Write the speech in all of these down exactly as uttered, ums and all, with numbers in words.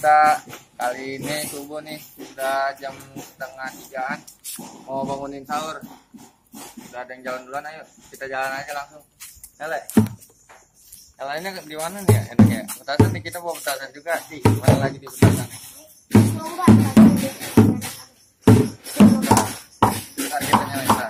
kita kali ini subuh nih, udah jam setengah tigaan, mau bangunin sahur. Udah ada yang jalan duluan, ayo kita jalan aja langsung. Ele, jalannya di mana nih ya? Enak ya. Petasan nih, kita bawa petasan juga sih. Mana lagi di petasan? Ntar kita nyalain ntar.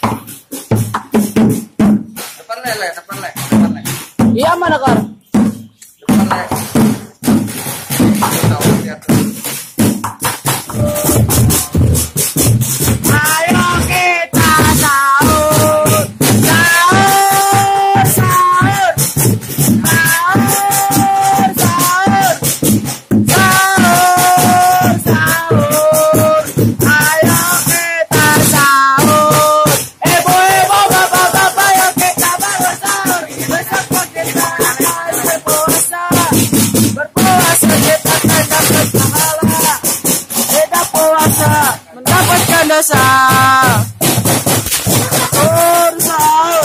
Depan le, le, depan le, depan le. Iya mana kor? Depan le. Ayo kita sahur, sahur, sahur, sahur, sahur, sahur, sahur. Ayo kita sahur, ibu-ibu, bapak-bapak, ayo kita bangun sahur. Besok kita akan berpuasa, berpuasa kita akan dapat pahala, tidak puasa mendapatkan dosa. Sahur, sahur.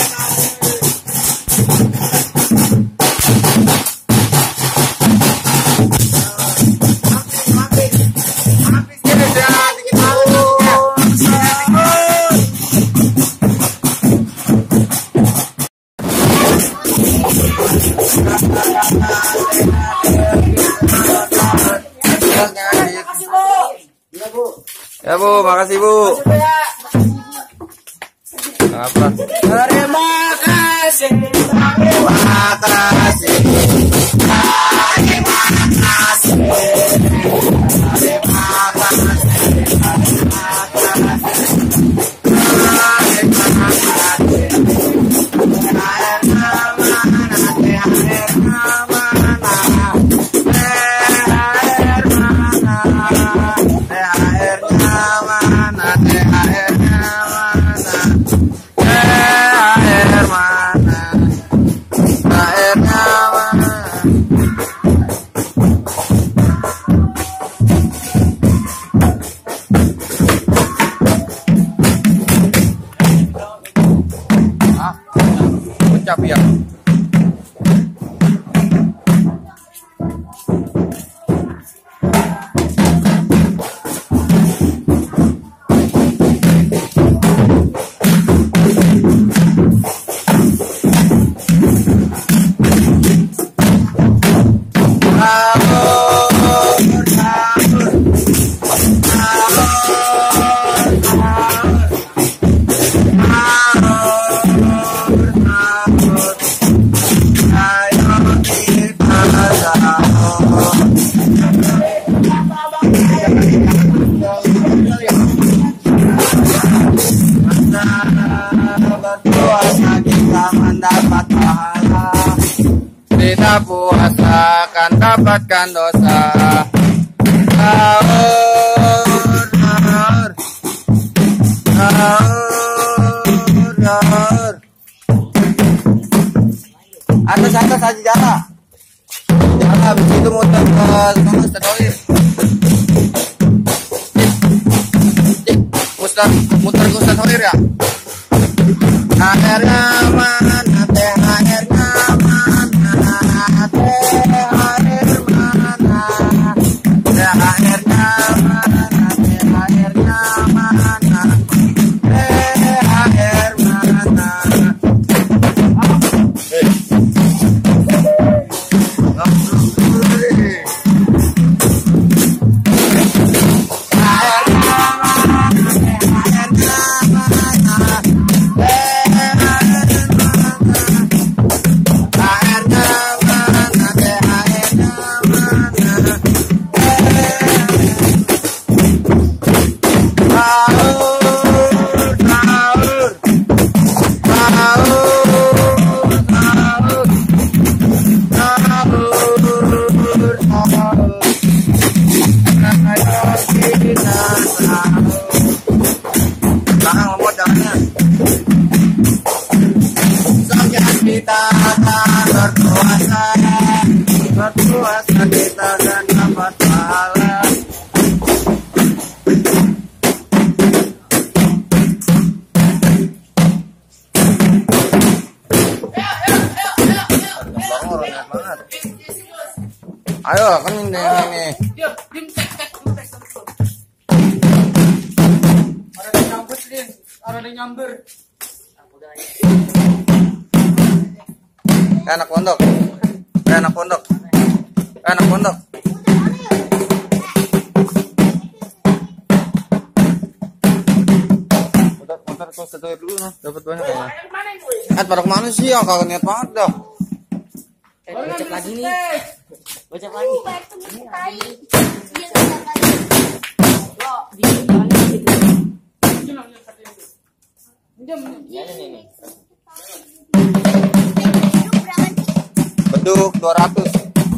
Ya Bu, makasih Bu. Apa? Terima kasih, terima kasih, terima kasih, terima Ucap ya. berpuasa kita mendapat pahala, Tidak puasa kan dapatkan dosa. Sahur, sahur, sahur, sahur. Atas atas aja jalan. Jalan habis itu muter ke sana Ustaz Hoir. Muter muter ke Ustaz Hoir ya. Akhirnya mana teh akhirnya mana teh akhirnya mana teh akhirnya mana teh akhirnya mana teh akhir mana. Kita akan berpuasa, berpuasa kita akan dapat pahala. Bangun, banget. Ayo, kan ini ini. Dia, dim tek tek tek. Ada yang nyambut, Din. Ada yang nyamber. Eh, anak pondok. Eh, anak pondok. Eh, anak pondok. Motor kau setor dulu nah, dapat banyak ya. Eh, pada kemana sih ya? Kagak niat banget dah. Eh, bocap lagi nih. Bocap lagi. Beduk dua ratus.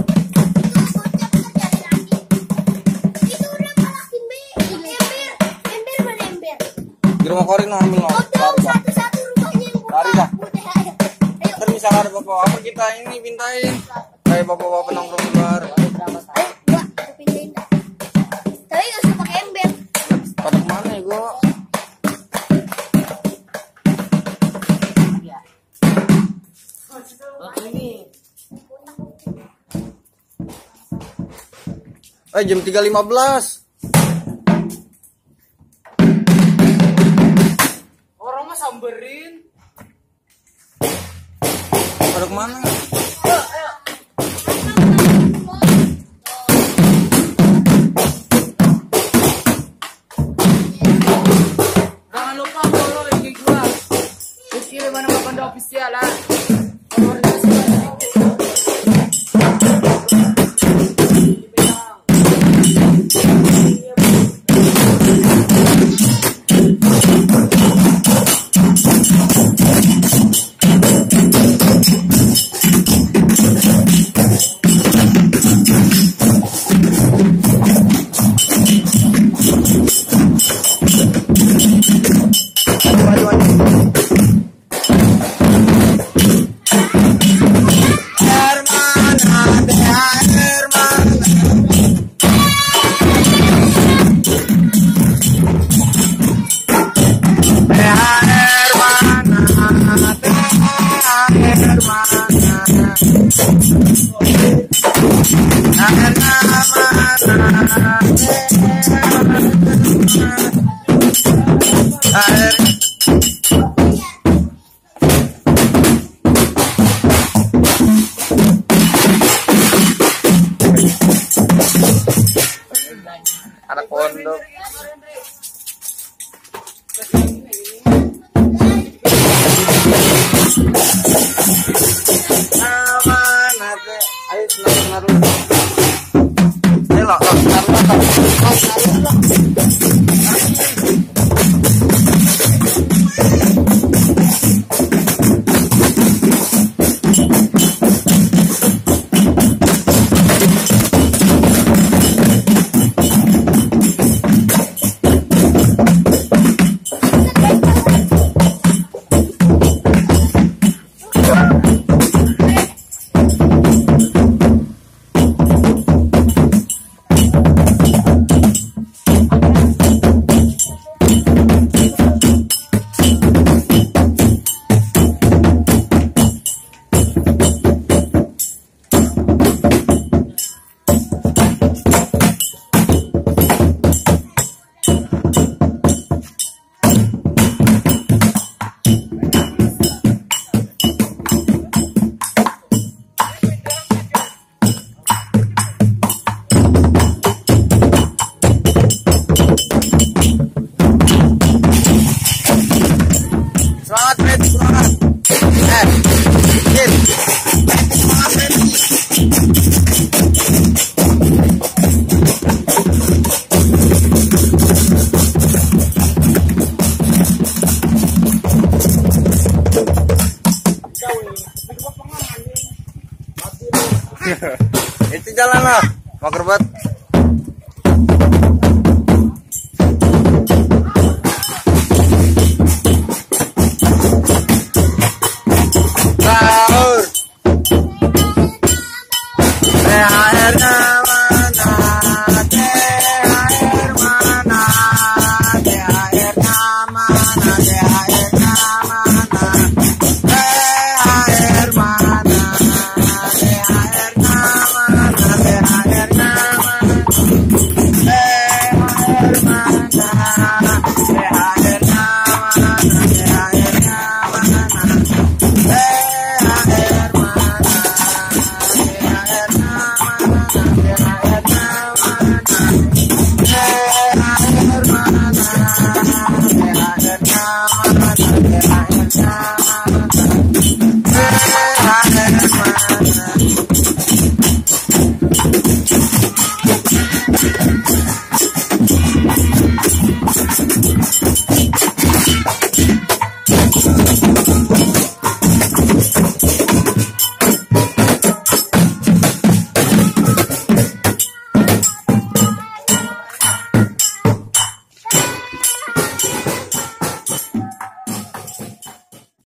Di rumah Korin ambil no. Lari dah. Ntar misalnya ada bapak-bapak kita ini pintain. Kayak bapak-bapak nongkrong di luar. Tapi gak usah pakai ember. Pada kemana ya gua? Eh, jam tiga lima belas. Orang mah samberin. Pada kemana? Jangan lupa follow I G gua. Rizky Rimana Mapanda Official lah. Anak pondok. Amanat. Ayo senar-senar dulu. Ayo lo, lo, senar dulu. Semangat, Fred, semangat. Eh, Jin. Semangat, Fred. Itu jalan lah, mau kerbat. Sahur. Teh airnya mana? Teh air mana? Teh airnya mana? Teh airnya mana? Teh air mana? Teh airnya mana? Teh Berada mana